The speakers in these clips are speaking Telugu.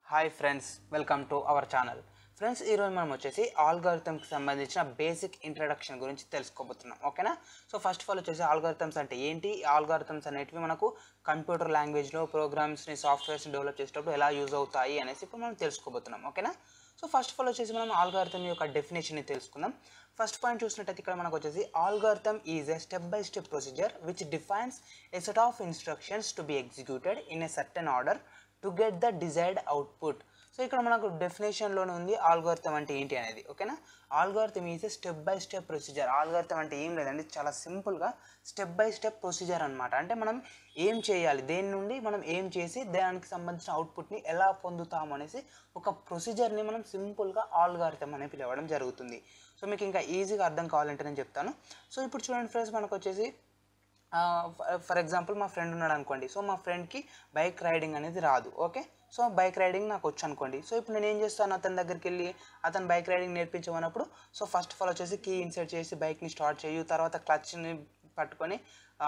Hi friends, welcome to our channel. Friends, ఈరోజు మనం వచ్చేసి ఆల్గారిథమ్కి సంబంధించిన బేసిక్ ఇంట్రడక్షన్ గురించి తెలుసుకోబోతున్నాం. ఓకేనా? సో ఫస్ట్ ఆఫ్ ఆల్ వచ్చేసి ఆల్గారిథమ్స్ అంటే ఏంటి, ఆల్గారిథమ్స్ అనేటివి మనకు కంప్యూటర్ లాంగ్వేజ్లో ప్రోగ్రామ్స్ని సాఫ్ట్వేర్స్ని డెవలప్ చేసేటప్పుడు ఎలా యూజ్ అవుతాయి అనేసి ఇప్పుడు మనం తెలుసుకోబోతున్నాం. ఓకేనా? సో ఫస్ట్ ఆఫ్ ఆల్ వచ్చేసి మనం ఆల్గారిథమ్ యొక్క డెఫినేషన్ని తెలుసుకుందాం. ఫస్ట్ పాయింట్ చూసినట్టయితే ఇక్కడ మనకు వచ్చేసి algorithm is a step by step procedure which defines a set of instructions to be executed in a certain order to get the desired output. So ఇక్కడ మనకు డెఫినేషన్లోనే ఉంది ఆల్గారిథమ్ అంటే ఏంటి అనేది. ఓకేనా? Algorithm is a step by step procedure. Algorithm అంటే ఏం లేదండి, చాలా సింపుల్గా స్టెప్ బై స్టెప్ ప్రొసీజర్ అనమాట. అంటే మనం ఏం చేయాలి, దేని నుండి మనం ఏం చేసి దానికి సంబంధించిన అవుట్పుట్ని ఎలా పొందుతాము అనేసి ఒక ప్రొసీజర్ని మనం సింపుల్గా ఆల్గారిథమ్ అని పిలవడం జరుగుతుంది. సో మీకు ఇంకా ఈజీగా అర్థం కావాలంటే నేను చెప్తాను. సో ఇప్పుడు చూడండి ఫ్రెండ్స్, మనకు వచ్చేసి ఫర్ ఎగ్జాంపుల్ మా ఫ్రెండ్ ఉన్నాడు అనుకోండి. సో మా ఫ్రెండ్కి బైక్ రైడింగ్ అనేది రాదు. ఓకే, సో బైక్ రైడింగ్ నాకు వచ్చు అనుకోండి. సో ఇప్పుడు నేను ఏం చేస్తాను, అతని దగ్గరికి వెళ్ళి అతను బైక్ రైడింగ్ నేర్పించమన్నప్పుడు సో ఫస్ట్ ఆఫ్ ఆల్ వచ్చేసి కీ ఇన్సర్ట్ చేసి బైక్ని స్టార్ట్ చేయు, తర్వాత క్లచ్ని పట్టుకొని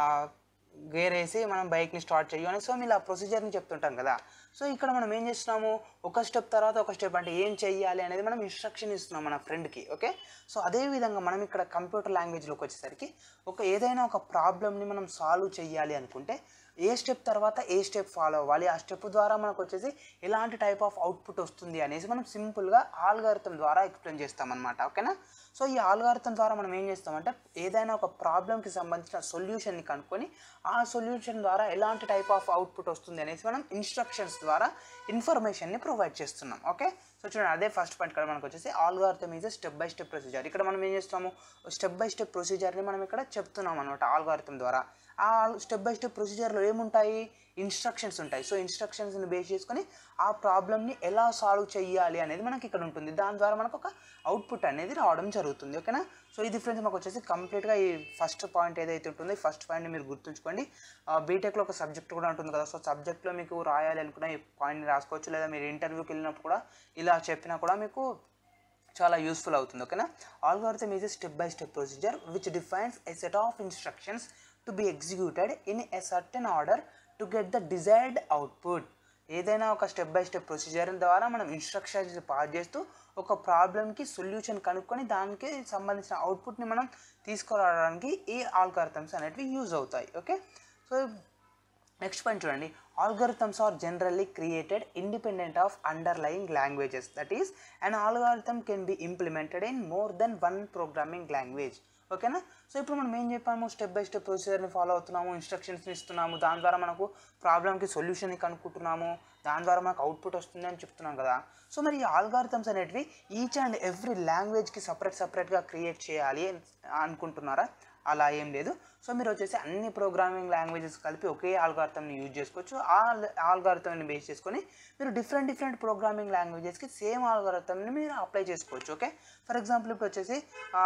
గేర్ వేసి మనం బైక్ని స్టార్ట్ చేయు అని సో ఇలా ప్రొసీజర్ని చెప్తుంటాం కదా. సో ఇక్కడ మనం ఏం చేస్తున్నాము, ఒక స్టెప్ తర్వాత ఒక స్టెప్ అంటే ఏం చెయ్యాలి అనేది మనం ఇన్స్ట్రక్షన్ ఇస్తున్నాం మన ఫ్రెండ్కి. ఓకే, సో అదేవిధంగా మనం ఇక్కడ కంప్యూటర్ లాంగ్వేజ్లోకి వచ్చేసరికి ఏదైనా ఒక ప్రాబ్లమ్ని మనం సాల్వ్ చేయాలి అనుకుంటే ఏ స్టెప్ తర్వాత ఏ స్టెప్ ఫాలో అవ్వాలి, ఆ స్టెప్ ద్వారా మనకు వచ్చేసి ఎలాంటి టైప్ ఆఫ్ అవుట్పుట్ వస్తుంది అనేసి మనం సింపుల్గా ఆల్గారిథమ్ ద్వారా ఎక్స్ప్లెయిన్ చేస్తామన్నమాట. ఓకేనా? సో ఈ ఆల్గారిథమ్ ద్వారా మనం ఏం చేస్తామంటే ఏదైనా ఒక ప్రాబ్లమ్కి సంబంధించిన సొల్యూషన్ని కనుక్కొని ఆ సొల్యూషన్ ద్వారా ఎలాంటి టైప్ ఆఫ్ అవుట్పుట్ వస్తుంది అనేసి మనం ఇన్స్ట్రక్షన్స్ ద్వారా ఇన్ఫర్మేషన్ని ప్రొవైడ్ చేస్తున్నాం. ఓకే, సో చూడండి, అదే ఫస్ట్ పాయింట్ ఇక్కడ మనకు వచ్చేసి algorithm is step by step procedure. ఇక్కడ మనం ఏం చేస్తాము, స్టెప్ బై స్టెప్ ప్రొసీజర్ని మనం ఇక్కడ చెప్తున్నాం అనమాట ఆల్గారిథమ్ ద్వారా. ఆ స్టెప్ బై స్టెప్ ప్రొసీజర్లో ఏముంటాయి, ఇన్స్ట్రక్షన్స్ ఉంటాయి. సో ఇన్స్ట్రక్షన్స్ని బేస్ చేసుకొని ఆ ప్రాబ్లమ్ని ఎలా సాల్వ్ చేయాలి అనేది మనకి ఇక్కడ ఉంటుంది. దాని ద్వారా మనకు ఒక అవుట్పుట్ అనేది రావడం జరుగుతుంది. ఓకేనా? సో ఇది ఫ్రెండ్స్ మాకు వచ్చేసి కంప్లీట్గా ఈ ఫస్ట్ పాయింట్ ఏదైతే ఉంటుందో ఈ ఫస్ట్ పాయింట్ని మీరు గుర్తుంచుకోండి. బీటెక్లో ఒక సబ్జెక్ట్ కూడా ఉంటుంది కదా. సో సబ్జెక్ట్లో మీకు రాయాలి అనుకున్న ఈ పాయింట్ని రాసుకోవచ్చు, లేదా మీరు ఇంటర్వ్యూకి వెళ్ళినప్పుడు కూడా ఇలా చెప్పినా కూడా మీకు చాలా యూస్ఫుల్ అవుతుంది. ఓకేనా? Algorithm is a step by step procedure which defines a set of instructions to be executed in a certain order to get the desired output. ఏదైనా ఒక స్టెప్ బై స్టెప్ ప్రొసీజర్ ద్వారా మనం ఇన్స్ట్రక్షన్స్ పాస్ చేస్తూ ఒక ప్రాబ్లమ్కి సొల్యూషన్ కనుక్కొని దానికి సంబంధించిన అవుట్పుట్ని మనం తీసుకురావడానికి ఈ ఆల్గారిథమ్స్ అనేటివి యూజ్ అవుతాయి. ఓకే, సో నెక్స్ట్ పాయింట్ చూడండి, algorithms are generally created independent of underlying languages. That is an algorithm can be implemented in more than one programming language. ఓకేనా? సో ఇప్పుడు మనం ఏం చెప్పాము, స్టెప్ బై స్టెప్ ప్రొసీజర్ని ఫాలో అవుతున్నాము, ఇన్స్ట్రక్షన్స్ని ఇస్తున్నాము, దాని ద్వారా మనకు ప్రాబ్లమ్కి సొల్యూషన్ని కనుక్కుంటున్నాము, దాని ద్వారా మనకు అవుట్పుట్ వస్తుంది అని చెప్తున్నాం కదా. సో మరి ఈ ఆల్గారిథమ్స్ అనేటివి ఈచ్ అండ్ ఎవ్రీ లాంగ్వేజ్కి సపరేట్గా క్రియేట్ చేయాలి అనుకుంటున్నారా? అలా ఏం లేదు. సో మీరు వచ్చేసి అన్ని ప్రోగ్రామింగ్ లాంగ్వేజెస్ కలిపి ఒకే ఆల్గారిథమ్ని యూజ్ చేసుకోవచ్చు. ఆ ఆల్గారిథమ్ని బేస్ చేసుకొని మీరు డిఫరెంట్ ప్రోగ్రామింగ్ లాంగ్వేజెస్కి సేమ్ ఆల్గారిథమ్ని మీరు అప్లై చేసుకోవచ్చు. ఓకే, ఫర్ ఎగ్జాంపుల్ ఇప్పుడు వచ్చేసి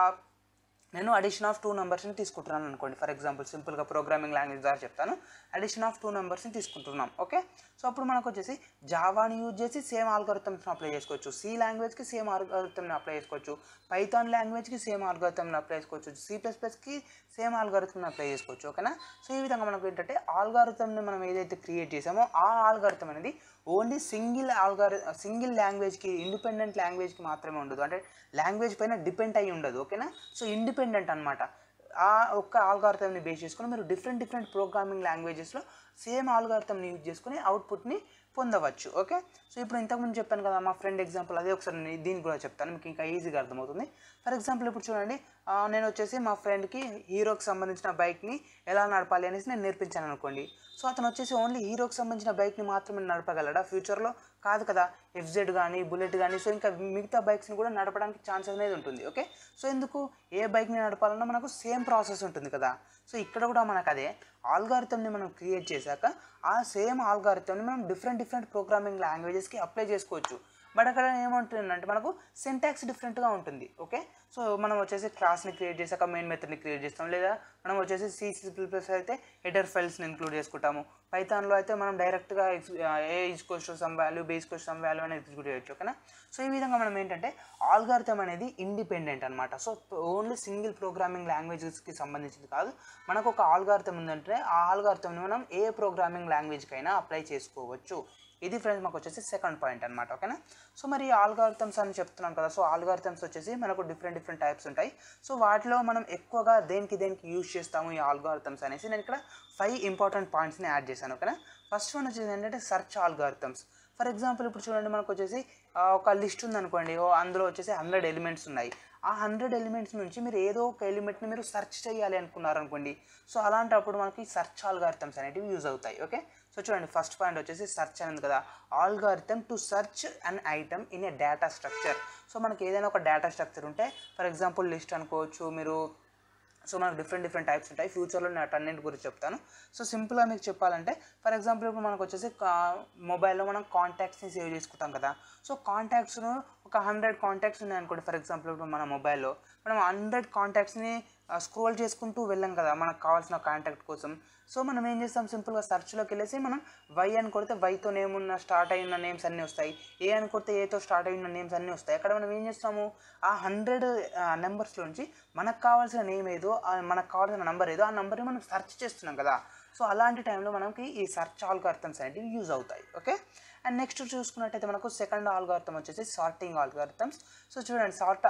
నేను అడిషన్ ఆఫ్ 2 నెంబర్స్ని తీసుకుంటున్నాను అనుకోండి. ఫర్ ఎగ్జాంపుల్ సింపుల్గా ప్రోగ్రామింగ్ లాంగ్వేజ్ ద్వారా చెప్తాను. అడిషన్ ఆఫ్ 2 నెంబర్స్ని తీసుకుంటున్నాం. ఓకే, సో అప్పుడు మనకు వచ్చేసి జావాని యూజ్ చేసి సేమ్ ఆల్గారిథమ్స్ని అప్లై చేసుకోవచ్చు, సి లాంగ్వేజ్కి సేమ్ ఆల్గారిథమ్ని అప్లై చేసుకోవచ్చు, పైథాన్ లాంగ్వేజ్కి సేమ్ ఆల్గారిథమ్ని అప్లై చేసుకోవచ్చు, సి++కి సేమ్ ఆల్గారిథమ్ని అప్లై చేసుకోవచ్చు. ఓకేనా? సో ఈ విధంగా మనకు ఏంటంటే ఆల్గారిథమ్ని మనం ఏదైతే క్రియేట్ చేసామో ఆ ఆల్గారిథమ్ అనేది ఓన్లీ సింగిల్ లాంగ్వేజ్కి, ఇండిపెండెంట్ లాంగ్వేజ్కి మాత్రమే ఉండదు. అంటే లాంగ్వేజ్ పైన డిపెండ్ అయ్యి ఉండదు. ఓకేనా? సో ఇండిపెండెంట్ అనమాట. ఆ ఒక్క ఆల్గారిథమ్ని బేస్ చేసుకొని మీరు డిఫరెంట్ ప్రోగ్రామింగ్ లాంగ్వేజెస్లో సేమ్ ఆల్గారిథమ్ని యూజ్ చేసుకొని అవుట్పుట్ని పొందవచ్చు. ఓకే, సో ఇప్పుడు ఇంతకుముందు చెప్పాను కదా మా ఫ్రెండ్ ఎగ్జాంపుల్, అదే ఒకసారి నేను దీన్ని కూడా చెప్తాను, మీకు ఇంకా ఈజీగా అర్థమవుతుంది. ఫర్ ఎగ్జాంపుల్ ఇప్పుడు చూడండి, నేను వచ్చేసి మా ఫ్రెండ్కి హీరోకి సంబంధించిన బైక్ని ఎలా నడపాలి అనేసి నేను నేర్పించాను అనుకోండి. సో అతను వచ్చేసి ఓన్లీ హీరోకి సంబంధించిన బైక్ని మాత్రమే నడపగలడా ఫ్యూచర్లో? కాదు కదా. ఎఫ్జెడ్ కానీ, బుల్లెట్ కానీ, సో ఇంకా మిగతా బైక్స్ని కూడా నడపడానికి ఛాన్స్ అనేది ఉంటుంది. ఓకే, సో ఎందుకు, ఏ బైక్ని నడపాలన్నా మనకు సేమ్ ప్రాసెస్ ఉంటుంది కదా. సో ఇక్కడ కూడా మనకు అదే ఆల్గారిథమ్ని మనం క్రియేట్ చేశాక ఆ సేమ్ ఆల్గారిథమ్ని మనం డిఫరెంట్ ప్రోగ్రామింగ్ లాంగ్వేజెస్కి అప్లై చేసుకోవచ్చు. బట్ అక్కడ ఏమంటుందంటే మనకు సింటాక్స్ డిఫరెంట్గా ఉంటుంది. ఓకే, సో మనం వచ్చేసి క్లాస్ని క్రియేట్ చేశాక మెయిన్ మెథడ్ని క్రియేట్ చేస్తాం, లేదా మనం వచ్చేసి C++ అయితే హెడర్ ఫైల్స్ని ఇంక్లూడ్ చేసుకుంటాము. పైథాన్లో అయితే మనం డైరెక్ట్గా A is some value, B is some value అని ఎగ్జిక్యూట్ చేయొచ్చు. ఓకేనా? సో ఈ విధంగా మనం ఏంటంటే ఆల్గారిథమ్ అనేది ఇండిపెండెంట్ అనమాట. సో ఓన్లీ సింగిల్ ప్రోగ్రామింగ్ లాంగ్వేజెస్కి సంబంధించింది కాదు. మనకు ఒక ఆల్గారిథమ్ ఉందంటే ఆ ఆల్గారిథమ్ని మనం ఏ ప్రోగ్రామింగ్ లాంగ్వేజ్కైనా అప్లై చేసుకోవచ్చు. ఇది ఫ్రెండ్స్ మాకు వచ్చేసి సెకండ్ పాయింట్ అనమాట. ఓకేనా. సో మరి ఆల్గారిథమ్స్ అని చెప్తున్నాం కదా. సో ఆల్గారిథమ్స్ వచ్చేసి మనకు డిఫరెంట్ టైప్స్ ఉంటాయి. సో వాటిలో మనం ఎక్కువగా దేనికి యూజ్ చేస్తాము ఈ ఆల్గారిథమ్స్ అనేసి నేను ఇక్కడ 5 ఇంపార్టెంట్ పాయింట్స్ని యాడ్ చేశాను. ఓకేనా. ఫస్ట్ వన్ వచ్చేసి ఏంటంటే సెర్చ్ ఆల్గారిథమ్స్. ఫర్ ఎగ్జాంపుల్ ఇప్పుడు చూడండి, మనకు వచ్చేసి ఒక లిస్ట్ ఉందనుకోండి, అందులో వచ్చేసి 100 ఎలిమెంట్స్ ఉన్నాయి. ఆ 100 ఎలిమెంట్స్ నుంచి మీరు ఏదో ఒక ఎలిమెంట్ని మీరు సెర్చ్ చేయాలి అనుకున్నారనుకోండి. సో అలాంటప్పుడు మనకి సెర్చ్ ఆల్గారిథమ్స్ అనేటివి యూజ్ అవుతాయి. ఓకే. సో చూడండి, ఫస్ట్ పాయింట్ వచ్చేసి సెర్చ్ అనేది కదా. Algorithm to search an item in a data structure. So మనకి ఏదైనా ఒక డేటా స్ట్రక్చర్ ఉంటే, ఫర్ ఎగ్జాంపుల్ లిస్ట్ అనుకోవచ్చు మీరు. సో మనకు డిఫరెంట్ టైప్స్ ఉంటాయి. ఫ్యూచర్లో నేను అటన్నింటి గురించి చెప్తాను. సో సింపుల్గా మీకు చెప్పాలంటే, ఫర్ ఎగ్జాంపుల్ ఇప్పుడు మనకు వచ్చేసి మొబైల్లో మనం కాంటాక్ట్స్ని సేవ్ చేసుకుంటాం కదా. సో కాంటాక్ట్స్ను ఒక 100 కాంటాక్ట్స్ ఉన్నాయనుకోండి. ఫర్ ఎగ్జాంపుల్ ఇప్పుడు మన మొబైల్లో మనం 100 కాంటాక్ట్స్ని స్క్రోల్ చేసుకుంటూ వెళ్ళాం కదా మనకు కావాల్సిన కాంటాక్ట్ కోసం. సో మనం ఏం చేస్తాం, సింపుల్గా సెర్చ్లోకి వెళ్ళేసి మనం వై అని కొడితే వైతో నేమ్ ఉన్న స్టార్ట్ అయిన నేమ్స్ అన్నీ వస్తాయి. ఏ అని కొడితే ఏతో స్టార్ట్ అయిన నేమ్స్ అన్నీ వస్తాయి. అక్కడ మనం ఏం చేస్తాము, ఆ 100 నెంబర్స్లోంచి మనకు కావాల్సిన నేమ్ ఏదో, మనకు కావాల్సిన నెంబర్ ఏదో, ఆ నెంబర్ని మనం సెర్చ్ చేస్తున్నాం కదా. సో అలాంటి టైంలో మనకి ఈ సెర్చ్ ఆల్గారిథమ్స్ అనేవి యూజ్ అవుతాయి. ఓకే. అండ్ నెక్స్ట్ చూసుకున్నట్టయితే మనకు సెకండ్ ఆల్గారిథమ్ వచ్చేసి సార్టింగ్ ఆల్గారిథమ్స్. సో చూడండి, sort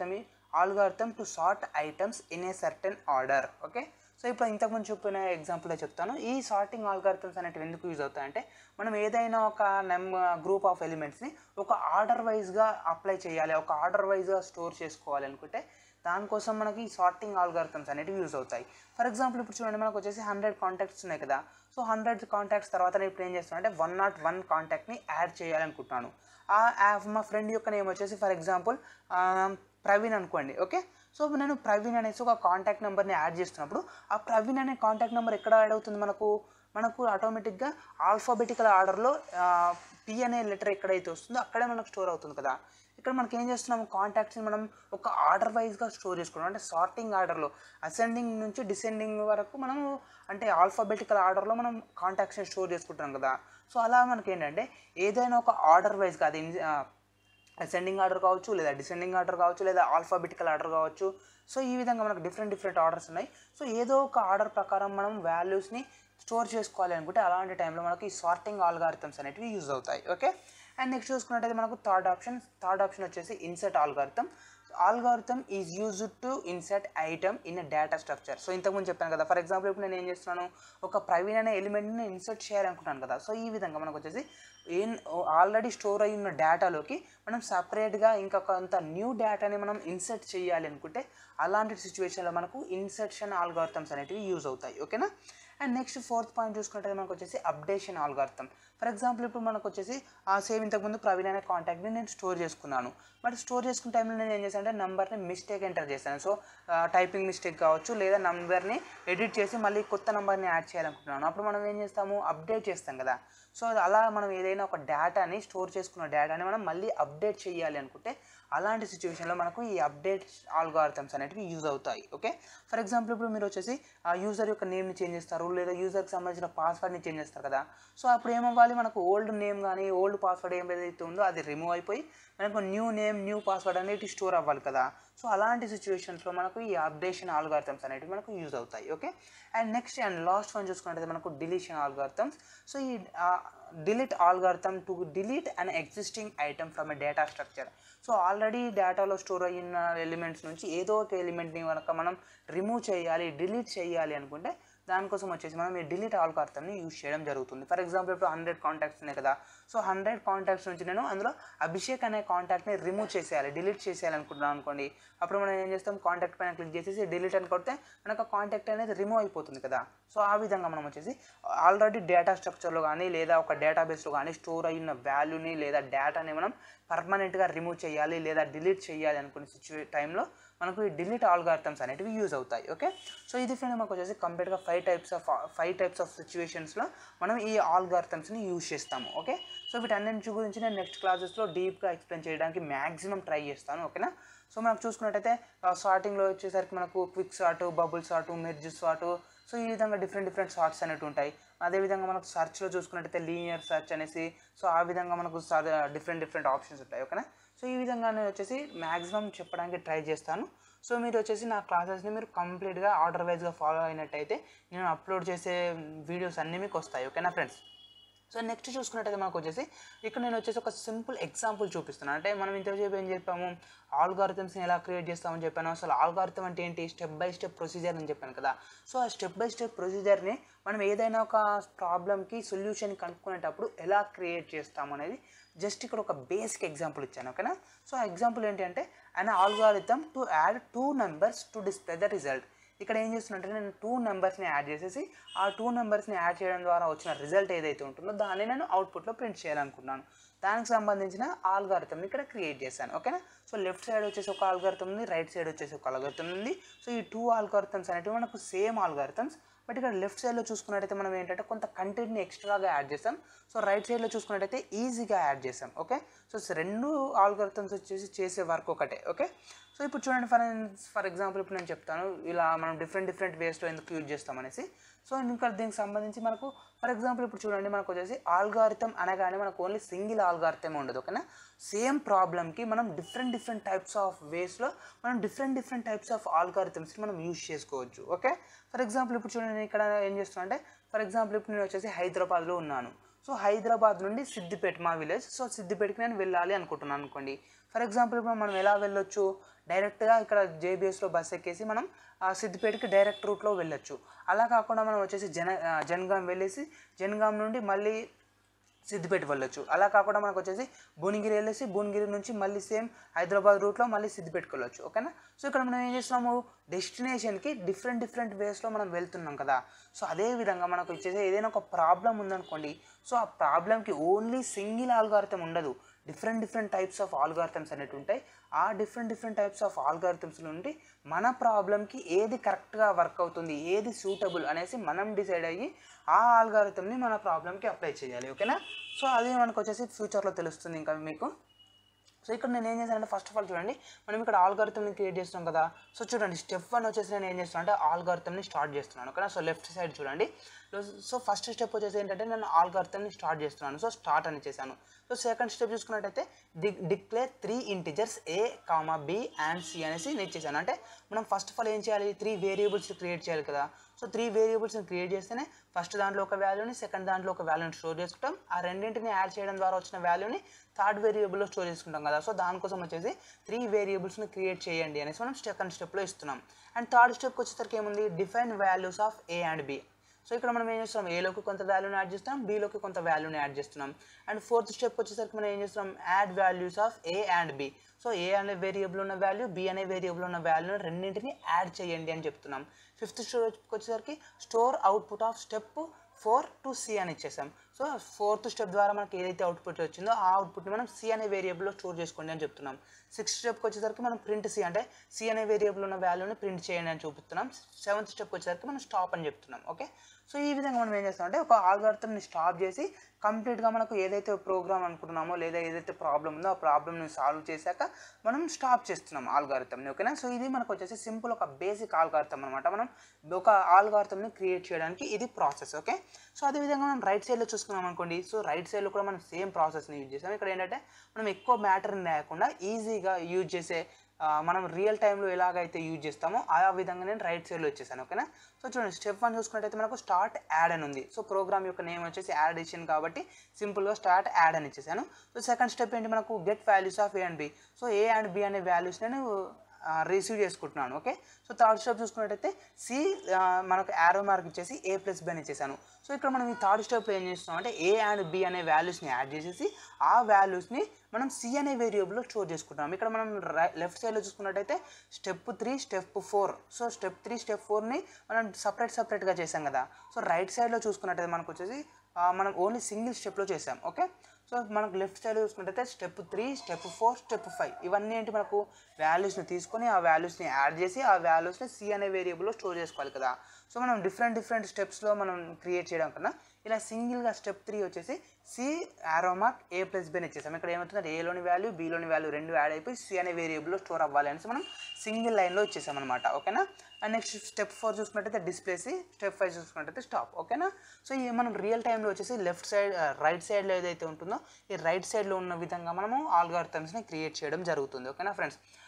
algorithm to sort items in a certain order. Okay. So ఇప్పుడు ఇంతకుముందు చెప్పిన ఎగ్జాంపుల్లో చెప్తాను. ఈ సార్టింగ్ ఆల్గారిథమ్స్ అనేవి ఎందుకు యూజ్ అవుతాయంటే, మనం ఏదైనా ఒక గ్రూప్ ఆఫ్ ఎలిమెంట్స్ని ఒక ఆర్డర్ వైజ్గా అప్లై చేయాలి, ఒక ఆర్డర్ వైజ్గా స్టోర్ చేసుకోవాలి అనుకుంటే దానికోసం మనకి సార్టింగ్ ఆల్గారిథమ్స్ అనేవి యూజ్ అవుతాయి. ఫర్ ఎగ్జాంపుల్ ఇప్పుడు చూడండి, మనకు వచ్చేసి 100 కాంటాక్ట్స్ ఉన్నాయి కదా. సో 100 కాంటాక్ట్స్ తర్వాత నేను ఇప్పుడు ఏం చేస్తాను అంటే 101 కాంటాక్ట్ని యాడ్ చేయాలనుకుంటున్నాను. మా ఫ్రెండ్ యొక్క నేమ్ వచ్చేసి ఫర్ ఎగ్జాంపుల్ ప్రవీణ్ అనుకోండి. ఓకే. సో నేను ప్రవీణ్ అనేసి ఒక కాంటాక్ట్ నెంబర్ని యాడ్ చేస్తున్నప్పుడు ఆ ప్రవీణ్ అనే కాంటాక్ట్ నెంబర్ ఎక్కడ యాడ్ అవుతుంది, మనకు ఆటోమేటిక్గా ఆల్ఫాబెటికల్ ఆర్డర్లో పి అనే లెటర్ ఎక్కడైతే వస్తుందో అక్కడే మనకు స్టోర్ అవుతుంది కదా. ఇక్కడ మనకి ఏం చేస్తున్నాము, కాంటాక్ట్స్ని మనం ఒక ఆర్డర్ వైజ్గా స్టోర్ చేసుకున్నాం. అంటే సార్టింగ్ ఆర్డర్లో అసెండింగ్ నుంచి డిసెండింగ్ వరకు మనం అంటే ఆల్ఫాబెటికల్ ఆర్డర్లో మనం కాంటాక్ట్స్ని స్టోర్ చేసుకుంటాం కదా. సో అలా మనకి ఏంటంటే ఏదైనా ఒక ఆర్డర్ వైజ్గా, అది అసెండింగ్ ఆర్డర్ కావచ్చు, లేదా డిసెండింగ్ ఆర్డర్ కావచ్చు, లేదా ఆల్ఫాబెటికల్ ఆర్డర్ కావచ్చు. సో ఈ విధంగా మనకు డిఫరెంట్ ఆర్డర్స్ ఉన్నాయి. సో ఏదో ఒక ఆర్డర్ ప్రకారం మనం వాల్యూస్ని స్టోర్ చేసుకోవాలి అనుకుంటే అలాంటి టైంలో మనకి సార్టింగ్ ఆల్గారిథమ్స్ అనేవి యూజ్ అవుతాయి. ఓకే. అండ్ నెక్స్ట్ చూసుకున్నట్టయితే మనకు థర్డ్ ఆప్షన్ వచ్చేసి insert algorithm. Algorithm is used to insert item in data structure. So ఇంతకుముందు చెప్పాను కదా. ఫర్ ఎగ్జాంపుల్ ఇప్పుడు నేను ఏం చేస్తున్నాను, ఒక ప్రవీణ్ అనే ఎలిమెంట్ని ఇన్సర్ట్ చేయాలనుకుంటున్నాను కదా. సో ఈ విధంగా మనకు వచ్చేసి ఆల్రెడీ స్టోర్ అయి ఉన్న డేటాలోకి మనం సపరేట్గా ఇంకా కొంత న్యూ డేటాని మనం ఇన్సర్ట్ చేయాలి అనుకుంటే అలాంటి సిచ్యువేషన్లో మనకు ఇన్సర్షన్ ఆల్గారిథమ్స్ అనేటివి యూజ్ అవుతాయి. ఓకేనా. అండ్ నెక్స్ట్ ఫోర్త్ పాయింట్ చూసుకుంటే మనకు వచ్చేసి అప్డేషన్ ఆల్గారిథమ్. ఫర్ ఎగ్జాంపుల్ ఇప్పుడు మనకు వచ్చేసి సేమ్ ఇంతకుముందు ప్రవీణ్ అనే కాంటాక్ట్ని నేను స్టోర్ చేసుకున్నాను. బట్ స్టోర్ చేసుకున్న టైంలో నేను ఏం చేశాను అంటే నెంబర్ని మిస్టేక్ ఎంటర్ చేశాను. సో టైపింగ్ మిస్టేక్ కావచ్చు, లేదా నెంబర్ని ఎడిట్ చేసి మళ్ళీ కొత్త నెంబర్ని యాడ్ చేయాలనుకుంటున్నాను. అప్పుడు మనం ఏం చేస్తాము, అప్డేట్ చేస్తాం కదా. సో అలా మనం ఏదైనా ఒక డేటాని స్టోర్ చేసుకున్న డేటాని మనం మళ్ళీ అప్డేట్ చేయాలి అనుకుంటే అలాంటి సిచ్యువేషన్లో మనకు ఈ అప్డేట్ ఆల్గారిథమ్స్ అనేటివి యూజ్ అవుతాయి. ఓకే. ఫర్ ఎగ్జాంపుల్ ఇప్పుడు మీరు వచ్చేసి ఆ యూజర్ యొక్క నేమ్ని చేంజ్ చేస్తారు, లేదా యూజర్కి సంబంధించిన పాస్వర్డ్ని చేంజ్ చేస్తారు కదా. సో అప్పుడు ఏమవ్వాలి, మనకు ఓల్డ్ నేమ్ కానీ ఓల్డ్ పాస్వర్డ్ ఏదైతే ఉందో అది రిమూవ్ అయిపోయి మనకు న్యూ నేమ్ న్యూ పాస్వర్డ్ అనేది స్టోర్ అవ్వాలి కదా. సో అలాంటి సిచ్యువేషన్స్లో మనకు ఈ అప్డేషన్ ఆల్గారిథమ్స్ అనేవి మనకు యూజ్ అవుతాయి. Okay. And next and last one చూసుకున్నట్టయితే మనకు డిలీషన్ ఆల్గారిథమ్స్. సో ఈ delete algorithm to delete an existing item from a data structure. So already డేటాలో స్టోర్ అయిన ఎలిమెంట్స్ నుంచి ఏదో ఒక ఎలిమెంట్ని కనుక మనం రిమూవ్ చేయాలి, డిలీట్ చేయాలి అనుకుంటే దానికోసం వచ్చేసి మనం ఈ డిలీట్ ఆల్గారిథమ్ని యూజ్ చేయడం జరుగుతుంది. ఫర్ ఎగ్జాంపుల్ ఇప్పుడు 100 కాంటాక్ట్స్ ఉన్నాయి కదా. సో 100 కాంటాక్ట్స్ నుంచి నేను అందులో అభిషేక్ అనే కాంటాక్ట్ని రిమూవ్ చేసేయాలి, డిలీట్ చేసేయాలి అనుకుంటున్నాను అనుకోండి. అప్పుడు మనం ఏం చేస్తాం, కాంటాక్ట్ పైన క్లిక్ చేసేసి డిలీట్ అని కొడితే మనకు ఆ కాంటాక్ట్ అనేది రిమూవ్ అయిపోతుంది కదా. సో ఆ విధంగా మనం వచ్చేసి ఆల్రెడీ డేటా స్ట్రక్చర్లో కానీ లేదా ఒక డేటాబేస్లో కానీ స్టోర్ అయిన వాల్యూని లేదా డేటాని మనం పర్మనెంట్గా రిమూవ్ చేయాలి లేదా డిలీట్ చేయాలి అనుకునే టైంలో మనకు ఈ డిలీట్ ఆల్గారిథమ్స్ అనేటివి యూజ్ అవుతాయి. ఓకే. సో ఇది ఫ్రెండ్ మనకు వచ్చేసి కంప్లీట్గా 5 టైప్స్ ఆఫ్ సిచ్యువేషన్స్లో మనం ఈ ఆల్గారిథమ్స్ని యూజ్ చేస్తాము. ఓకే. సో వీటన్నింటి గురించి నేను నెక్స్ట్ క్లాసెస్లో డీప్గా ఎక్స్ప్లెయిన్ చేయడానికి మ్యాక్సిమం ట్రై చేస్తాను. ఓకేనా. సో మనకు చూసుకున్నట్టయితే స్టార్టింగ్లో వచ్చేసరికి మనకు quick sort, bubble sort, merge sort, so ఈ విధంగా డిఫరెంట్ సార్ట్స్ అనేవి ఉంటాయి. అదేవిధంగా మనకు సర్చ్లో చూసుకున్నట్టయితే లీనియర్ సర్చ్ అనేసి, సో ఆ విధంగా మనకు డిఫరెంట్ ఆప్షన్స్ ఉంటాయి. ఓకేనా. సో ఈ విధంగా నేను వచ్చేసి మ్యాక్సిమం చెప్పడానికి ట్రై చేస్తాను. సో మీరు వచ్చేసి నా క్లాసెస్ని మీరు కంప్లీట్గా ఆర్డర్ వైజ్గా ఫాలో అయినట్టయితే నేను అప్లోడ్ చేసే వీడియోస్ అన్నీ మీకు వస్తాయి. ఓకేనా ఫ్రెండ్స్. సో నెక్స్ట్ చూసుకున్నట్టయితే మనకు వచ్చేసి ఇక్కడ నేను వచ్చేసి ఒక సింపుల్ ఎగ్జాంపుల్ చూపిస్తున్నాను. అంటే మనం ఇంతసేపు ఏం చెప్పాము, ఆల్గారిథమ్స్ని ఎలా క్రియేట్ చేస్తామని చెప్పాను. అసలు ఆల్గారిథం అంటే ఏంటి, స్టెప్ బై స్టెప్ ప్రొసీజర్ అని చెప్పాను కదా. సో ఆ స్టెప్ బై స్టెప్ ప్రొసీజర్ని మనం ఏదైనా ఒక ప్రాబ్లమ్కి సొల్యూషన్ కనుక్కునేటప్పుడు ఎలా క్రియేట్ చేస్తాము అనేది జస్ట్ ఇక్కడ ఒక బేసిక్ ఎగ్జాంపుల్ ఇచ్చాను. ఓకేనా. సో ఆ ఎగ్జాంపుల్ ఏంటి అంటే an algorithm to add 2 numbers to display the result. ఇక్కడ ఏం చేస్తున్నట్టే నేను 2 numbers యాడ్ చేసేసి ఆ 2 numbers యాడ్ చేయడం ద్వారా వచ్చిన రిజల్ట్ ఏదైతే ఉంటుందో దాన్ని నేను అవుట్పుట్లో ప్రింట్ చేయాలనుకుంటున్నాను. దానికి సంబంధించిన ఆల్గారిథమ్ని ఇక్కడ క్రియేట్ చేశాను. ఓకేనా. సో లెఫ్ట్ సైడ్ వచ్చేసి ఒక ఆల్గారిథమ్ ఉంది, రైట్ సైడ్ వచ్చేసి ఒక ఆల్గారిథమ్ ఉంది. సో ఈ 2 ఆల్గారిథమ్స్ అనేవి మనకు సేమ్ ఆల్గారిథమ్స్, బట్ ఇక్కడ లెఫ్ట్ సైడ్లో చూసుకున్నట్టయితే మనం ఏంటంటే కొంత కంటెంట్ని ఎక్స్ట్రాగా యాడ్ చేస్తాం. సో రైట్ సైడ్లో చూసుకున్నట్టయితే ఈజీగా యాడ్ చేస్తాం. ఓకే. సో 2 ఆల్గారిథమ్స్ వచ్చేసి చేసే వర్క్ ఒకటే. ఓకే. సో ఇప్పుడు చూడండి, ఫర్ ఎగ్జాంపుల్ ఇప్పుడు నేను చెప్తాను ఇలా మనం డిఫరెంట్ వేస్లో ఎందుకు యూజ్ చేస్తామనేసి. సో ఇంకా దీనికి సంబంధించి మనకు ఫర్ ఎగ్జాంపుల్ ఇప్పుడు చూడండి, మనకు వచ్చేసి ఆల్గారిథం అనగానే మనకు ఓన్లీ సింగిల్ ఆల్గారిథం ఉండదు. ఓకేనా. సేమ్ ప్రాబ్లమ్కి మనం డిఫరెంట్ టైప్స్ ఆఫ్ వేస్లో మనం డిఫరెంట్ టైప్స్ ఆఫ్ ఆల్గారిథమ్స్ని మనం యూజ్ చేసుకోవచ్చు. ఓకే. ఫర్ ఎగ్జాంపుల్ ఇప్పుడు చూడండి, ఇక్కడ ఏం చేస్తున్నా అంటే ఫర్ ఎగ్జాంపుల్ ఇప్పుడు నేను వచ్చేసి హైదరాబాద్లో ఉన్నాను. సో హైదరాబాద్ నుండి సిద్దిపేట మా విలేజ్. సో సిద్దిపేటకి నేను వెళ్ళాలి అనుకుంటున్నాను అనుకోండి. ఫర్ ఎగ్జాంపుల్ ఇప్పుడు మనం ఎలా వెళ్ళొచ్చు, డైరెక్ట్గా ఇక్కడ జేబీఎస్లో బస్ ఎక్కేసి మనం సిద్దిపేటకి డైరెక్ట్ రూట్లో వెళ్ళొచ్చు. అలా కాకుండా మనం వచ్చేసి జనగాం వెళ్ళేసి జనగాం నుండి మళ్ళీ సిద్దిపేట వెళ్ళొచ్చు. అలా కాకుండా మనకు వచ్చేసి భువనగిరి వెళ్ళేసి భువనగిరి నుంచి మళ్ళీ సేమ్ హైదరాబాద్ రూట్లో మళ్ళీ సిద్దిపేటకి వెళ్ళొచ్చు. ఓకేనా. సో ఇక్కడ మనం ఏం చేస్తున్నాము, డెస్టినేషన్కి డిఫరెంట్ వేస్లో మనం వెళ్తున్నాం కదా. సో అదేవిధంగా మనకు వచ్చేసి ఏదైనా ఒక ప్రాబ్లం ఉందనుకోండి, సో ఆ ప్రాబ్లంకి ఓన్లీ సింగిల్ ఆల్గారిథం ఉండదు, డిఫరెంట్ టైప్స్ ఆఫ్ ఆల్గారిథమ్స్ అనేవి ఉంటాయి. ఆ డిఫరెంట్ టైప్స్ ఆఫ్ ఆల్గారిథమ్స్ నుండి మన ప్రాబ్లంకి ఏది కరెక్ట్గా వర్క్ అవుతుంది, ఏది సూటబుల్ అనేసి మనం డిసైడ్ అయ్యి ఆ ఆల్గారిథమ్ని మన ప్రాబ్లంకి అప్లై చేయాలి. ఓకేనా. సో అది మనకు వచ్చేసి ఫ్యూచర్లో తెలుస్తుంది ఇంకా మీకు. సో ఇక్కడ నేను ఏం చేశానంటే ఫస్ట్ ఆఫ్ ఆల్ చూడండి, మనం ఇక్కడ ఆల్గారిథమ్ని క్రియేట్ చేస్తాం కదా. సో చూడండి స్టెప్ 1 వచ్చేసి నేను ఏం చేస్తాను అంటే ఆల్గారిథమ్ని స్టార్ట్ చేస్తున్నాను. ఓకేనా. సో లెఫ్ట్ సైడ్ చూడండి. సో ఫస్ట్ స్టెప్ వచ్చేసి ఏంటంటే నేను ఆల్గారిథమ్ని స్టార్ట్ చేస్తున్నాను. సో స్టార్ట్ అని చేశాను. సో సెకండ్ స్టెప్ చూసుకున్నట్టయితే declare 3 integers A, B and C అనేసి నేను ఇచ్చేసాను. అంటే మనం ఫస్ట్ ఆఫ్ ఆల్ ఏం చేయాలి, 3 వేరియబుల్స్ క్రియేట్ చేయాలి కదా. సో 3 వేరియబుల్స్ని క్రియేట్ చేస్తేనే ఫస్ట్ దాంట్లో ఒక వాల్యూని, సెకండ్ దాంట్లో ఒక వాల్యూని స్టోర్ చేసుకుంటాం. ఆ రెండింటిని యాడ్ చేయడం ద్వారా వచ్చిన వాల్యూని థర్డ్ వేరియబుల్లో స్టోర్ చేసుకుంటాం కదా. సో దానికోసం వచ్చేసి 3 వేరియబుల్స్ని క్రియేట్ చేయండి అనేసి మనం సెకండ్ స్టెప్లో ఇస్తున్నాం. అండ్ థర్డ్ స్టెప్కి వచ్చేసరికి ఏముంది, define values of A and B. So ఇక్కడ మనం ఏం చేస్తున్నాం, ఏలోకి కొంత వాల్యూని యాడ్ చేస్తున్నాం, బీలోకి కొంత వాల్యూని యాడ్ చేస్తున్నాం. అండ్ ఫోర్త్ స్టెప్ వచ్చేసరికి మనం ఏం చేస్తున్నాం, add values of A and B. So A అనే వేరియబుల్ ఉన్న వాల్యూ, బి అనే వేరియబుల్ ఉన్న వాల్యూని రెండింటిని యాడ్ చేయండి అని చెప్తున్నాం. ఫిఫ్త్ స్టెప్కి వచ్చేసరికి store output of step 4 to C అని ఇచ్చేసాం. సో ఫోర్త్ స్టెప్ ద్వారా మనకి ఏదైతే అవుట్పుట్ వచ్చిందో ఆ అవుట్పుట్ని మనం C అనే వేరియబుల్లో స్టోర్ చేసుకోండి అని చెప్తున్నాం. సిక్స్త్ స్టెప్కి వచ్చేసరికి మనం ప్రింట్ C అంటే C అనే వేరియబుల్ ఉన్న వాల్యూని ప్రింట్ చేయండి అని చూపిస్తున్నాం. సెవెంత్ స్టెప్కి వచ్చేసరికి మనం స్టాప్ అని చెప్తున్నాం. ఓకే. సో ఈ విధంగా మనం ఏం చేస్తామంటే ఒక ఆల్గారిథమ్ని స్టాప్ చేసి కంప్లీట్గా మనకు ఏదైతే ప్రోగ్రామ్ అనుకుంటున్నామో లేదా ఏదైతే ప్రాబ్లం ఉందో ఆ ప్రాబ్లమ్ని సాల్వ్ చేశాక మనం స్టాప్ చేస్తున్నాం ఆల్గారిథమ్ని. ఓకేనా. సో ఇది మనకు వచ్చేసి సింపుల్ ఒక బేసిక్ ఆల్గారిథమ్ అనమాట. మనం ఒక ఆల్గారిథమ్ని క్రియేట్ చేయడానికి ఇది ప్రాసెస్. ఓకే. సో అదేవిధంగా మనం రైట్ సైడ్లో చూసుకున్నాం అనుకోండి. సో రైట్ సైడ్లో కూడా మనం సేమ్ ప్రాసెస్ని యూజ్ చేసాం. ఇక్కడ ఏంటంటే మనం ఎక్కువ మ్యాటర్ని లేకుండా ఈజీగా యూజ్ చేసే మనం రియల్ టైంలో ఎలాగైతే యూజ్ చేస్తామో ఆ విధంగా నేను రైట్ సైడ్లో వచ్చేసాను. ఓకేనా. సో చూడండి స్టెప్ 1 చూసుకున్నట్టయితే మనకు స్టార్ట్ యాడ్ అని ఉంది. సో ప్రోగ్రామ్ యొక్క నేమ్ వచ్చేసి యాడ్ ఇచ్చాను కాబట్టి సింపుల్గా స్టార్ట్ యాడ్ అని ఇచ్చేసాను. సో సెకండ్ స్టెప్ ఏంటి, మనకు get values of A and B. So A and B అనే వాల్యూస్ నేను రిసీవ్ చేసుకుంటున్నాను. ఓకే. సో థర్డ్ స్టెప్ చూసుకున్నట్టయితే C మనకు యారో మార్క్ ఇచ్చేసి A + B అని ఇచ్చేసాను. సో ఇక్కడ మనం ఈ థర్డ్ స్టెప్లో ఏం చేస్తున్నాం అంటే A and B అనే వాల్యూస్ని యాడ్ చేసేసి ఆ వాల్యూస్ని మనం C అనే వేరియబుల్లో స్టోర్ చేసుకుంటాం. ఇక్కడ మనం లెఫ్ట్ సైడ్లో చూసుకున్నట్టయితే step 3 step 4. So step 3 step 4ని మనం సపరేట్గా చేసాం కదా. సో రైట్ సైడ్లో చూసుకున్నట్టయితే మనకు వచ్చేసి మనం ఓన్లీ సింగిల్ స్టెప్లో చేసాం. ఓకే. సో మనకు లెఫ్ట్ సైడ్ చూసుకున్నట్టయితే స్టెప్ 3 స్టెప్ 4 స్టెప్ 5 ఇవన్నీ ఏంటి మనకు వాల్యూస్ని తీసుకొని ఆ వాల్యూస్ని యాడ్ చేసి ఆ వాల్యూస్ని C అనే వేరియబుల్లో స్టోర్ చేసుకోవాలి కదా. సో మనం డిఫరెంట్ స్టెప్స్లో మనం క్రియేట్ చేయడం కన్నా ఇలా సింగిల్గా స్టెప్ 3 వచ్చేసి C arrow mark A + B అని ఇచ్చేసాం. ఇక్కడ ఏమవుతుందంటే Aలోని వాల్యూ Bలోని వాల్యూ రెండు యాడ్ అయిపోయి C అనే వేరియబుల్లో స్టోర్ అవ్వాలి అనేసి మనం సింగిల్ లైన్లో ఇచ్చేసాం అనమాట. ఓకేనా. అండ్ నెక్స్ట్ స్టెప్ 4 చూసుకున్నట్టయితే డిస్ప్లే C, స్టెప్ 5 చూసుకున్నట్టయితే స్టాప్. ఓకేనా. సో ఈ మనం రియల్ టైంలో వచ్చేసి లెఫ్ట్ సైడ్ రైట్ సైడ్లో ఏదైతే ఉంటుందో ఈ రైట్ సైడ్లో ఉన్న విధంగా మనము ఆల్గారిథమ్స్ని క్రియేట్ చేయడం జరుగుతుంది. ఓకేనా ఫ్రెండ్స్.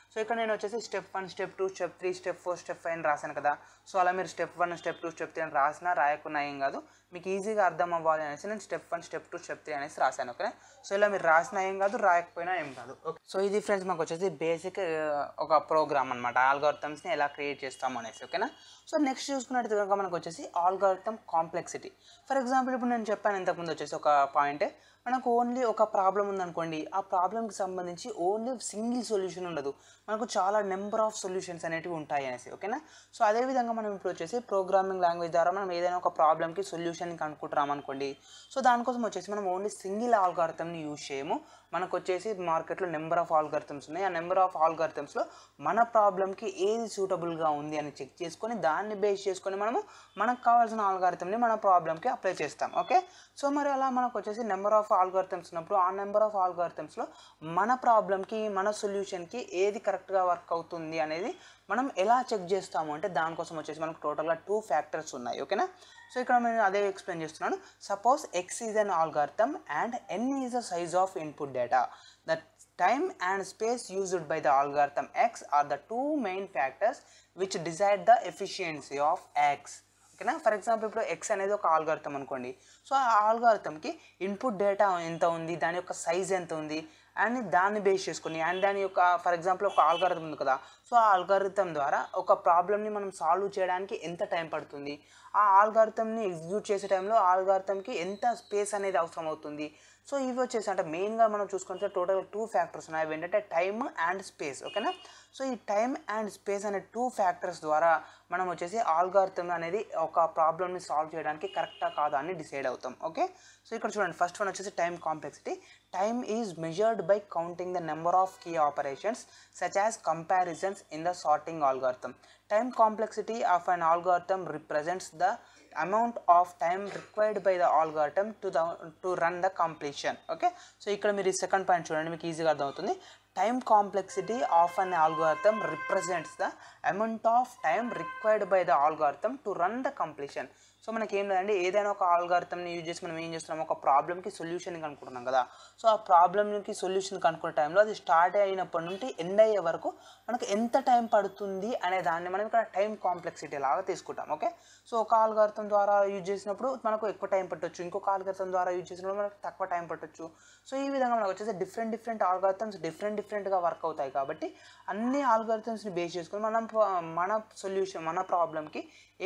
సో ఇక్కడ నేను వచ్చేసి step 1 step 2 step 3 step 4 step 5 అని రాశాను కదా. సో అలా మీరు స్టెప్ 1 స్టెప్ 2 స్టెప్ 3 అని రాసినా రాయకున్నా ఏం కాదు, మీకు ఈజీగా అర్థం అవ్వాలి అనేసి నేను స్టెప్ 1 స్టెప్ 2 స్టెప్ 3 అనేసి రాశాను. ఓకే, సో ఇలా మీరు రాసినా ఏం కాదు, రాయకపోయినా ఏం కాదు. ఓకే, సో ఇది ఫ్రెండ్స్ మాకు వచ్చేసి బేసిక్ ఒక ప్రోగ్రామ్ అనమాట, ఆల్గారిథమ్స్ని ఎలా క్రియేట్ చేస్తాము అనేసి. ఓకేనా, సో నెక్స్ట్ చూసుకున్నట్టు కనుక మనకు వచ్చేసి ఆల్గారిథమ్ కాంప్లెక్సిటీ. ఫర్ ఎగ్జాంపుల్ ఇప్పుడు నేను చెప్పాను ఇంతకుముందు వచ్చేసి ఒక పాయింట్, మనకు ఓన్లీ ఒక ప్రాబ్లం ఉందనుకోండి, ఆ ప్రాబ్లంకి సంబంధించి ఓన్లీ సింగిల్ సొల్యూషన్ ఉండదు, మనకు చాలా నెంబర్ ఆఫ్ సొల్యూషన్స్ అనేవి ఉంటాయి అనేసి. ఓకేనా, సో అదేవిధంగా మనం ఇప్పుడు వచ్చేసి ప్రోగ్రామింగ్ లాంగ్వేజ్ ద్వారా మనం ఏదైనా ఒక ప్రాబ్లమ్కి సొల్యూషన్ కనుక్కుంటున్నాం అనుకోండి, సో దానికోసం వచ్చేసి మనం ఓన్లీ సింగిల్ ఆల్గారిథమ్ని యూజ్ చేయము. మనకు వచ్చేసి మార్కెట్లో నెంబర్ ఆఫ్ ఆల్గారిథమ్స్ ఉన్నాయి. ఆ నెంబర్ ఆఫ్ ఆల్గారిథమ్స్లో మన ప్రాబ్లమ్కి ఏది సూటబుల్గా ఉంది అని చెక్ చేసుకొని దాన్ని బేస్ చేసుకొని మనకు కావాల్సిన ఆల్గారిథమ్ని మన ప్రాబ్లమ్కి అప్లై చేస్తాం. ఓకే, సో మరి అలా మనకు వచ్చేసి నెంబర్ ఆఫ్ ఆల్గారిథమ్స్ ఉన్నప్పుడు ఆ నెంబర్ ఆఫ్ ఆల్గారిథమ్స్లో మన ప్రాబ్లమ్కి మన సొల్యూషన్కి ఏది కరెక్ట్గా వర్క్ అవుతుంది అనేది మనం ఎలా చెక్ చేస్తాము అంటే దానికోసం వచ్చేసి మనకు టోటల్గా 2 ఫ్యాక్టర్స్ ఉన్నాయి. ఓకేనా, సో ఇక్కడ నేను అదే ఎక్స్ప్లెయిన్ చేస్తున్నాను. Suppose X is an algorithm and N is the size of input data. The time and space used by the algorithm X are the 2 main factors which decide the efficiency of X. ఓకేనా, ఫర్ ఎగ్జాంపుల్ ఇప్పుడు ఎక్స్ అనేది ఒక ఆల్గారిథమ్ అనుకోండి. సో ఆ ఆల్గారిథమ్కి ఇన్పుట్ డేటా ఎంత ఉంది, దాని యొక్క సైజ్ ఎంత ఉంది అండ్ దాన్ని బేస్ చేసుకుని అండ్ దాని యొక్క ఫర్ ఎగ్జాంపుల్ ఒక ఆల్గారిథం ఉంది కదా, సో ఆ ఆల్గారిథం ద్వారా ఒక ప్రాబ్లమ్ని మనం సాల్వ్ చేయడానికి ఎంత టైం పడుతుంది, ఆ ఆల్గారిథంని ఎగ్జిక్యూట్ చేసే టైంలో ఆల్గారిథంకి ఎంత స్పేస్ అనేది అవసరం అవుతుంది. సో ఇవి వచ్చేసి అంటే మెయిన్గా మనం చూసుకుంటే టోటల్ 2 ఫ్యాక్టర్స్ ఉన్నాయి, అవి ఏంటంటే టైమ్ అండ్ స్పేస్. ఓకేనా, సో ఈ టైమ్ అండ్ స్పేస్ అనే 2 ఫ్యాక్టర్స్ ద్వారా మనం వచ్చేసి ఆల్గారిథమ్ అనేది ఒక ప్రాబ్లమ్ని సాల్వ్ చేయడానికి కరెక్టా కాదా అని డిసైడ్ అవుతాం. ఓకే, సో ఇక్కడ చూడండి ఫస్ట్ వన్ వచ్చేసి time complexity. Time is measured by counting the number of key operations such as comparisons in the sorting algorithm. Time complexity of an algorithm represents the amount of time required by the algorithm to run the completion. Okay, so ఇక్కడ మీరు సెకండ్ పాయింట్ చూడండి, మీకు ఈజీగా అర్థమవుతుంది. Time complexity of an algorithm represents the amount of time required by the algorithm to run the completion. So మనకి ఏం లేదండి, ఏదైనా ఒక ఆల్గారిథమ్ని యూజ్ చేసి మనం ఏం చేస్తున్నాం, ఒక ప్రాబ్లమ్కి సొల్యూషన్ కనుక్కుంటున్నాం కదా. సో ఆ ప్రాబ్లమ్కి సొల్యూషన్ కనుక్కునే టైంలో అది స్టార్ట్ అయినప్పటి నుండి ఎండ్ అయ్యే వరకు మనకు ఎంత టైం పడుతుంది అనే దాన్ని మనం ఇక్కడ టైం కాంప్లెక్సిటీ లాగా తీసుకుంటాం. ఓకే, సో ఒక ఆల్గారిథం ద్వారా యూజ్ చేసినప్పుడు మనకు ఎక్కువ టైం పట్టొచ్చు, ఇంకొక ఆల్గారిథం ద్వారా యూజ్ చేసినప్పుడు మనకు తక్కువ టైం పట్టొచ్చు. సో ఈ విధంగా మనకు వచ్చేసి డిఫరెంట్ ఆల్గారిథమ్స్ డిఫరెంట్గా వర్క్ అవుతాయి. కాబట్టి అన్ని ఆల్గారిథమ్స్ని బేస్ చేసుకొని మన సొల్యూషన్ మన ప్రాబ్లమ్కి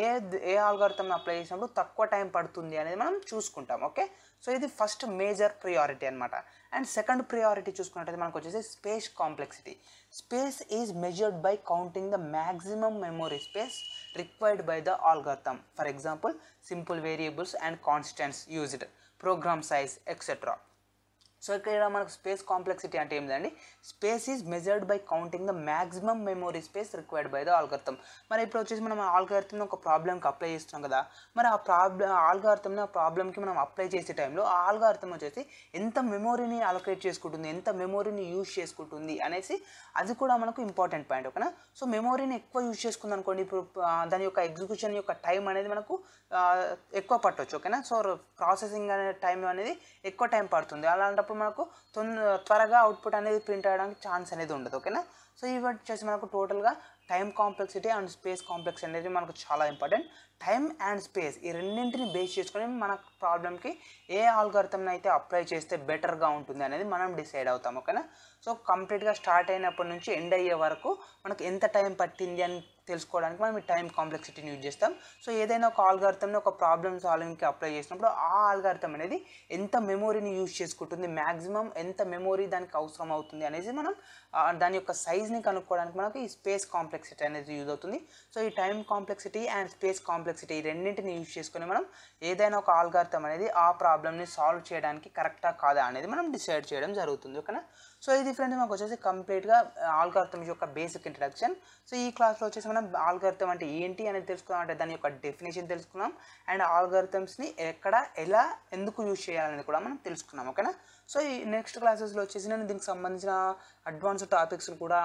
ఏ ఆల్గారిథమ్ని అప్లై చేసినప్పుడు తక్కువ టైం పడుతుంది అనేది మనం చూసుకుంటాం. ఓకే, సో ఇది ఫస్ట్ మేజర్ ప్రియారిటీ అనమాట. అండ్ సెకండ్ ప్రియారిటీ చూసుకున్నట్టయితే మనకు వచ్చేసి space complexity. Space is measured by counting the maximum memory space required by the algorithm. For example simple variables and constants used, program size etcetera. So ఇక్కడ మనకు స్పేస్ కాంప్లెక్సిటీ అంటే ఏంటండి, space is measured by counting the maximum memory space required by the algorithm. మరి ఇప్పుడు వచ్చేసి మనం ఆల్గారిథమ్ని ఒక ప్రాబ్లమ్కి అప్లై చేస్తున్నాం కదా, మరి ఆ ఆల్గారిథమ్ని ఆ ప్రాబ్లమ్కి మనం అప్లై చేసే టైంలో ఆ ఆల్గారిథమ్ వచ్చేసి ఎంత మెమొరీని అలొకేట్ చేసుకుంటుంది, ఎంత మెమొరీని యూజ్ చేసుకుంటుంది అనేసి అది కూడా మనకు ఇంపార్టెంట్ పాయింట్. ఓకేనా, సో మెమొరీని ఎక్కువ యూజ్ చేసుకుంది అనుకోండి, ఇప్పుడు దాని యొక్క ఎగ్జిక్యూషన్ యొక్క టైం అనేది మనకు ఎక్కువ పట్టవచ్చు. ఓకేనా, సో ప్రాసెసింగ్ అనే టైం అనేది ఎక్కువ టైం పడుతుంది. అలాంటప్పుడు మనకు త్వరగా అవుట్పుట్ అనేది ప్రింట్ అవ్వడానికి ఛాన్స్ అనేది ఉండదు. ఓకేనా, సో ఇవి వచ్చేసి మనకు టోటల్గా time complexity and space complexity అనేది మనకు చాలా ఇంపార్టెంట్. టైం అండ్ స్పేస్ ఈ రెండింటిని బేస్ చేసుకొని మన ప్రాబ్లమ్కి ఏ ఆల్గారిథమ్ని అయితే అప్లై చేస్తే బెటర్గా ఉంటుంది అనేది మనం డిసైడ్ అవుతాం. ఓకేనా, సో కంప్లీట్గా స్టార్ట్ అయినప్పటి నుంచి ఎండ్ అయ్యే వరకు మనకు ఎంత టైం పట్టింది అని తెలుసుకోవడానికి మనం ఈ టైం కాంప్లెక్సిటీని యూజ్ చేస్తాం. సో ఏదైనా ఒక ఆల్గారిథమ్ని ఒక ప్రాబ్లమ్ సాల్వింగ్కి అప్లై చేసినప్పుడు ఆ ఆల్గారిథమ్ అనేది ఎంత మెమొరీని యూజ్ చేసుకుంటుంది, మ్యాక్సిమం ఎంత మెమొరీ దానికి అవసరం అవుతుంది అనేది మనం దాని యొక్క సైజ్ని కనుక్కోవడానికి మనకు ఈ స్పేస్ కాంప్లెక్సిటీ అనేది యూజ్ అవుతుంది. సో ఈ time complexity and space complexity ఈ రెండింటిని యూజ్ చేసుకొని మనం ఏదైనా ఒక ఆల్గారిథమ్ అనేది ఆ ప్రాబ్లమ్ని సాల్వ్ చేయడానికి కరెక్టా కాదా అనేది మనం డిసైడ్ చేయడం జరుగుతుంది. ఓకేనా, సో ఇది ఫ్రెండ్స్ మాకు వచ్చేసి కంప్లీట్గా ఆల్గారిథమ్స్ యొక్క బేసిక్ ఇంట్రడక్షన్. సో ఈ క్లాస్లో వచ్చేసి మనం ఆల్గారిథమ్ అంటే ఏంటి అనేది తెలుసుకున్నాం, అంటే దాని యొక్క డెఫినేషన్ తెలుసుకున్నాం అండ్ ఆల్గారిథమ్స్ని ఎక్కడ ఎలా ఎందుకు యూజ్ చేయాలనేది కూడా మనం తెలుసుకున్నాం. ఓకేనా, సో ఈ నెక్స్ట్ క్లాసెస్లో వచ్చేసి నేను దీనికి సంబంధించిన అడ్వాన్స్ టాపిక్స్ కూడా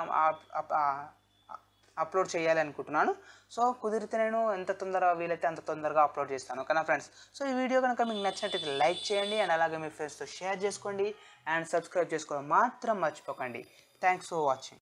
అప్లోడ్ చేయాలి అనుకుంటున్నాను. సో కుదిరితే నేను ఎంత తొందరగా వీలైతే అంత తొందరగా అప్లోడ్ చేస్తాను. ఓకేనా ఫ్రెండ్స్, సో ఈ వీడియో కనుక మీకు నచ్చినట్టయితే లైక్ చేయండి అండ్ అలాగే మీ ఫ్రెండ్స్తో షేర్ చేసుకోండి అండ్ సబ్స్క్రైబ్ చేసుకోవడం మాత్రం మర్చిపోకండి. Thanks for watching.